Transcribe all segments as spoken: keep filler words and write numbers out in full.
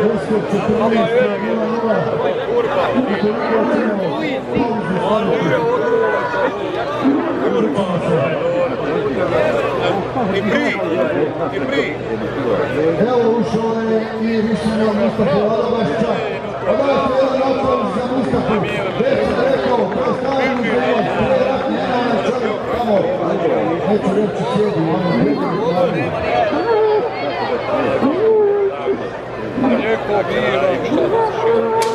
I pri, i pri. Evo ušao je i Risonja Mustafa Odobašića. Odavite jedan napad za Mustafa. Već sam rekao, prostavljeni zelo, prevratni jedan čovjek tamo. Neću reći sjedi, ono vidi. Neko bira, šta da se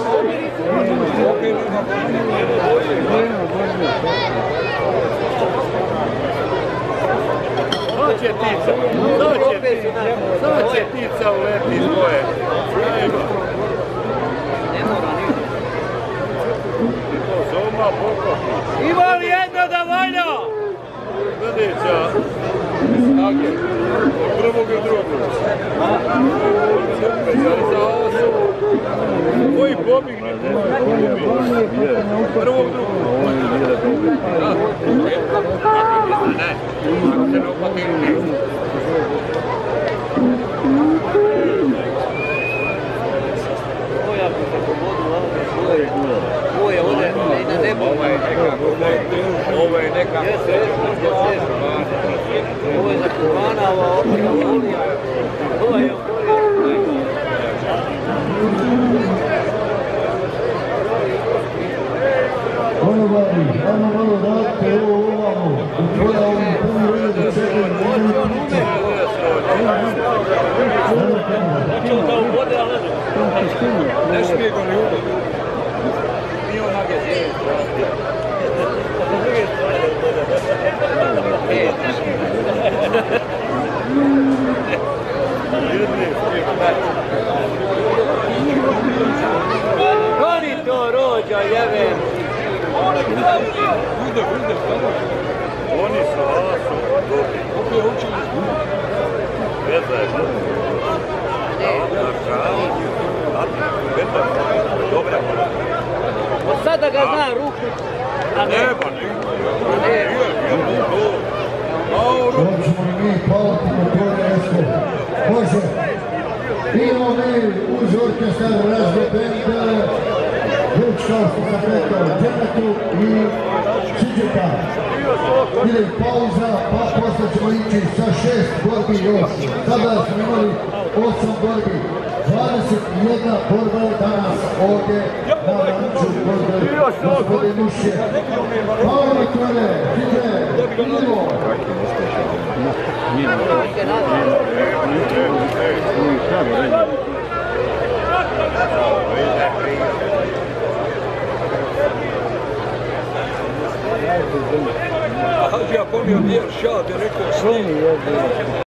Doće ptica, doće ptica, doće ptica uleti iz boje. Ima li jedno da volja? Gledeća, snage, od prvog i drugog. Koji pobigne? Prvog drugog. Ne, ako se ne upati ili ovo je ovdje na nebu. Ovo je neka ovo je za Kurana, ova očina volija. Ovo je Odobašić, ajmo malo radite ovo ovamo. Tvoja ovim prvi redu čekaj dvije priče. Ne smije go ni ubiti. Nije onake zije. Goni to rođa, jevem. Oni su, a su, dobri. Opet učili smo. Veza je. Dobra. Od sada ga zna ruku. Ne, pa ne. Hoćemo i mi palati na to mjesto. Može. Idemo mi uz orkestar razgledente. Već kao što sam rekao, Džemetu i Siđeta. Ide pauza, pa posle ćemo ići sa šest borbi još. Sada smo imali osam borbi. dvadeset jedna borba je danas ovdje na ranču borbe gospodin Mušje. Hvala na krone, ide, idemo. A Hadži, ako mi je šao, te rekao,